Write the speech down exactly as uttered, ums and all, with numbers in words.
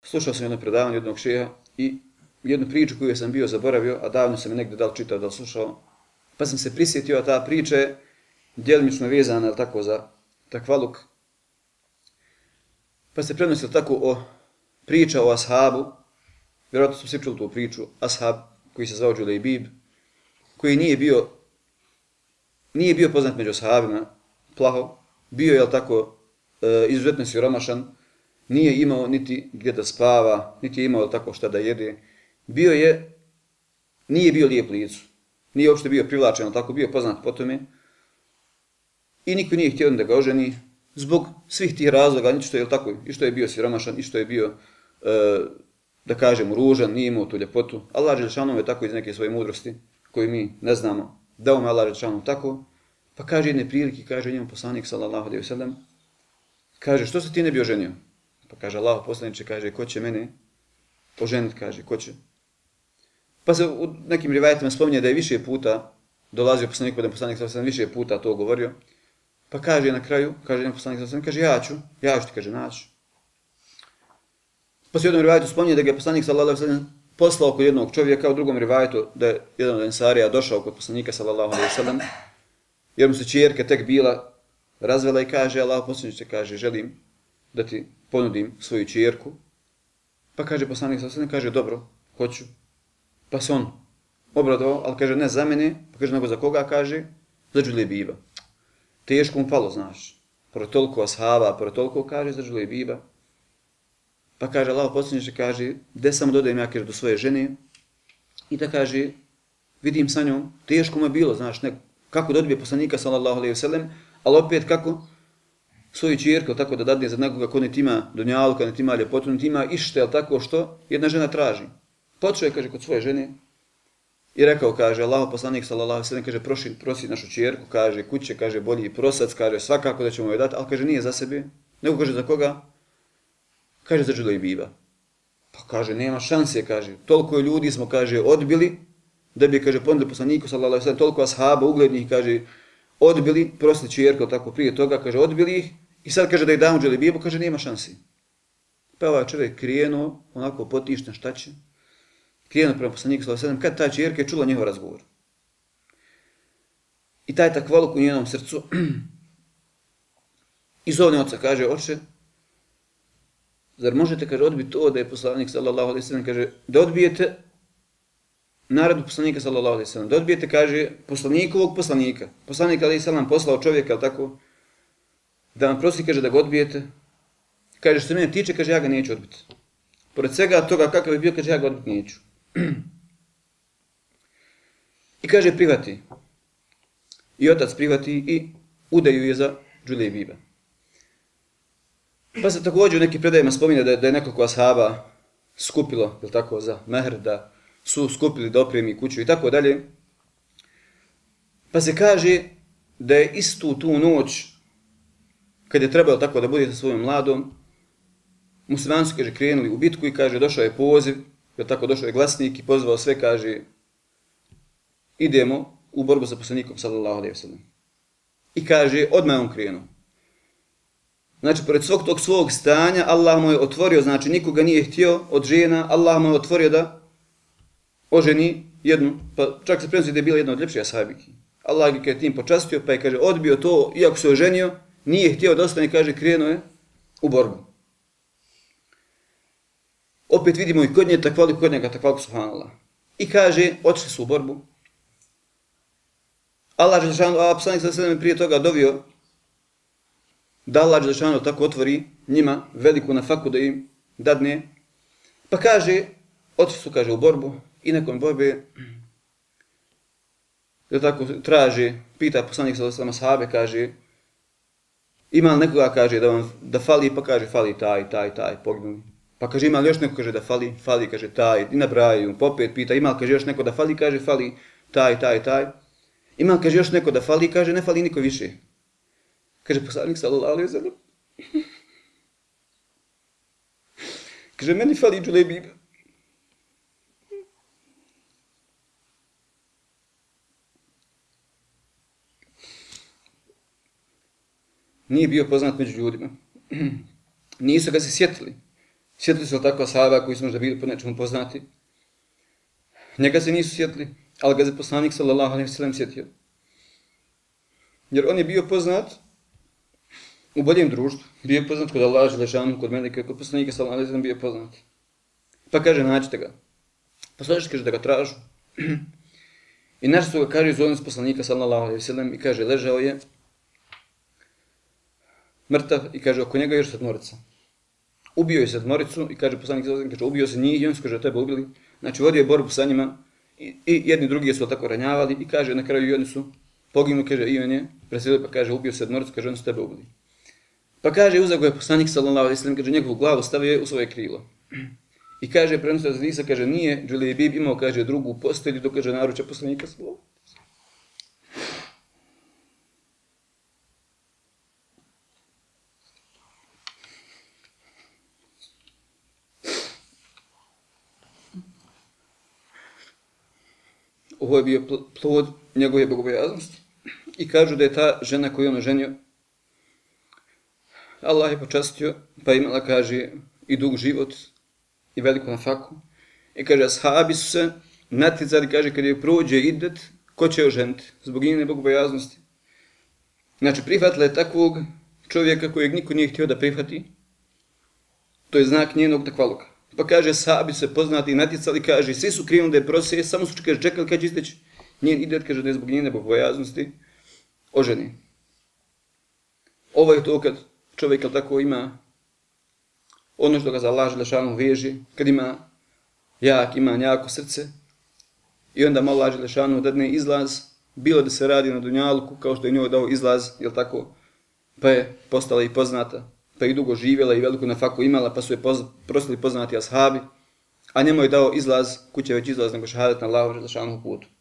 slušao sam jedno predavanje jednog šeha i jednu priču koju sam bio zaboravio, a davno sam je negdje da li čitao, da li slušao, pa sam se prisjetio, a ta priča je djelimično vezana, ali tako, za takvaluk. Pa se prenosilo tako o priča o ashabu, vjerojatno smo svi čuli tu priču, ashab koji se zvao Džulejbib, koji nije bio, nije bio poznat među ashabima, plaho, bio je, ali tako, e, izuzetno siromašan, nije imao niti gdje da spava, niti je imao tako šta da jede. Bio je, nije bio lijep licu, nije uopšte bio privlačen, ali tako, bio poznat po tome. I niko nije htio da ga oženi, zbog svih tih razloga, niti što je tako, i što je bio siromašan, i što je bio, e, da kažemo, ružan, nije imao tu ljepotu. Allah Đelešanu je tako iz neke svoje mudrosti, koju mi ne znamo, dao me Allah Đelešanu tako, pa kaže jedne prilike, kaže njemu poslanik, sallallahu alejhi ve sellem, kaže, što se ti ne bi oženio? Pa kaže Allah poslaniče, kaže, ko će mene oženiti, kaže, ko će? Pa se u nekim rivajetima spominje da je više puta dolazio poslanik, da je poslanik sallallahu alejhi ve sellem više puta to govorio, pa kaže na kraju, kaže jedan poslanik sallallahu alejhi ve sellem, kaže, ja ću, ja ću ti, kaže, naći. Pa se u jednom rivajetu spominje da ga je poslanik sallallahu alejhi ve sellem poslao kod jednog čovjeka, u drugom rivajetu da je jedan od ensarija došao kod poslanika sallallahu alejhi ve sellem, jer mu se ćerka tek bila razvela i kaže, Allah poslaniče, kaže, želim da ti ponudim svoju ćerku. Pa kaže poslanik sallallahu alejhi ve sellem, kaže, dobro, hoću. Pa se on obradovao, ali kaže, ne za mene, pa kaže, nego za koga, kaže, za Džulejbiba. Teško mu palo, znaš, pored toliko ashaba, pored toliko, kaže, za Džulejbiba. Pa kaže, Allah poslaniče, kaže, gde samo dodajem ja, kaže, do svoje žene, i da kaže, vidim sa njom, teško mu je bilo, znaš, ne, kako da odbije poslanika, sallallahu alejhi ve sellem, ali opet kako svoju ćerku tako da dadne za nekoga ko niti ima dunjalka, niti ima ljepotu, niti ima ište, ali tako što jedna žena traži. Počeo je, kaže, kod svoje žene i rekao, kaže, Allah poslanik, sallallahu alejhi ve sellem, kaže, prosi, prosi našu ćerku, kaže, kuće, kaže, bolji prosac, kaže, svakako da ćemo joj dati, ali kaže, nije za sebe, nego kaže, za koga? Kaže, za Džulejbiba. Pa kaže, nema šanse, kaže, toliko ljudi smo, kaže, odbili, da bi, kaže, ponudili poslaniku, sallallahu alejhi ve sellem, toliko ashaba uglednih, kaže, odbili, prosili ćerku, tako prije toga, kaže, odbili ih, i sad kaže da ih damo Džulejbibu, kaže, nema šansi. Pa ovaj čovjek krenuo, onako potišten, šta će? Krenuo prema poslaniku, sallallahu alejhi ve sellem, kad ta ćerka je čula njihov razgovor. I taj takvaluk u njenom srcu, i zovne oca, kaže, oče, zar možete, kaže, odbiti to da je poslanik, sallallahu alejhi ve sellem, kaže, da odbijete naredbu poslanika, sallallahu alejhi ve sellem, da odbijete, kaže, poslanikovog poslanika. Poslanik, alejhi selam, poslao čovjeka, ali tako, da vam prosi, kaže, da ga odbijete. Kaže, što se mene tiče, kaže, ja ga neću odbiti. Pored svega toga kakav je bio, kaže, ja ga odbiti neću. I kaže, prihvati. I otac prihvati i udaju je za Džulejbiba. Pa se također u nekim predajima spominje da je, da je nekoliko ashaba skupilo, je tako, za mehr, da su skupili da opremi kuću i tako dalje. Pa se kaže da je istu tu noć, kad je trebalo tako da bude sa svojom mladom, muslimani su, kaže, krenuli u bitku i, kaže, došao je poziv, je tako, došao je glasnik i pozvao sve, kaže, idemo u borbu sa poslanikom, sallallahu alejhi ve sellem. I kaže, odmah on krenuo. Znači, pored svog tog svog stanja, Allah mu je otvorio, znači, nikoga nije htio od žena, Allah mu je otvorio da oženi jednu, pa čak se prenosi da je bila jedna od ljepših ashabiki. Allah ga je tim počastio, pa je, kaže, odbio to, iako se oženio, nije htio da ostane, kaže, krenuo je u borbu. Opet vidimo i kod nje takvalu, kod njega takvalu, subhanallah. I kaže, otišli su u borbu. Allah Đelešanu, a poslanik sallallahu alejhi ve sellem prije toga dovio da Allah Đelešanu tako otvori njima veliku nafaku da im dadne. Pa kaže, otišli su, kaže, u borbu i nakon borbe, da tako traži, pita poslanik sallallahu alejhi ve sellem ashabe, kaže, ima li nekoga, kaže, da vam da fali, pa kaže, fali taj, taj, taj, poginuli. Pa kaže, ima li još neko, kaže, da fali, fali, kaže, taj, i nabrajaju, popet pita, ima li, kaže, još neko da fali, kaže, fali, taj, taj, taj. Ima li, kaže, još neko da fali, kaže, ne fali niko više. Kaže, poslanik sallallahu alejhi ve sellem, kaže, meni fali Džulejbib. Nije bio poznat među ljudima. Nisu ga se sjetili. Sjetili su li tako ashaba koji su možda bili po nečemu poznati? Njega se nisu sjetili, ali ga je poslanik sallallahu alejhi ve sellem sjetio. Jer on je bio poznat u boljem društvu. Bio je poznat kod Allaha dželešanu, kod meleka, kod poslanika sallallahu alejhi ve sellem bio je poznat. Pa kaže, nađite ga. Pa složite, kaže, da ga tražu. I našli su ga, kaže, zovnic poslanika sallallahu alejhi ve sellem i kaže, ležao je mrtav i kaže, oko njega još sedmorica. Ubio je sedmoricu i kaže, poslanik sallallahu alejhi ve sellem, kaže, ubio se njih i on su, kaže, tebe ubili. Znači, vodio je borbu sa njima i, i jedni drugi su tako ranjavali i kaže, na kraju i oni su poginuli, kaže, i on je preselio, pa kaže, ubio sedmoricu, kaže, oni su tebe ubili. Pa kaže, uzeo ga je poslanik sallallahu alejhi ve sellem, kaže, njegovu glavu stavio je u svoje krilo. I kaže, prenosio od hadisa, kaže, nije Džulejbib imao, kaže, drugu postelju, dok kaže, naruča poslanika sallallahu alejhi ve sellem. Ovo je bio plod njegove bogobojaznosti. I kažu da je ta žena koju on oženio, Allah je počastio, pa imala, kaže, i dug život, i veliku nafaku. I kaže, ashabi su se natjecali, kaže, kad je prođe idet, ko će oženiti? Zbog njene bogobojaznosti. Znači, prihvatila je takvog čovjeka kojeg niko nije htio da prihvati. To je znak njenog takvaluka. Pa kaže, ashabi se poznati i natjecali, kaže, svi su krenuli da je prose, samo su kaže, čekali kad će isteći njen idet, kaže, da je zbog njene bogobojaznosti oženi. Ovo je to kad čovjek tako ima ono što ga za Allah dželešanu veže, kad ima jak, ima jako srce i onda malo Allah dželešanu dadne izlaz, bilo da se radi na dunjaluku, kao što je njoj dao izlaz, jel tako, pa je postala i poznata, pa je dugo živjela i veliku nafaku imala, pa su je poz, prostili poznati ashabi, a njemu je dao izlaz, kuće već izlaz nego šahadat na Allahu dželešanu putu.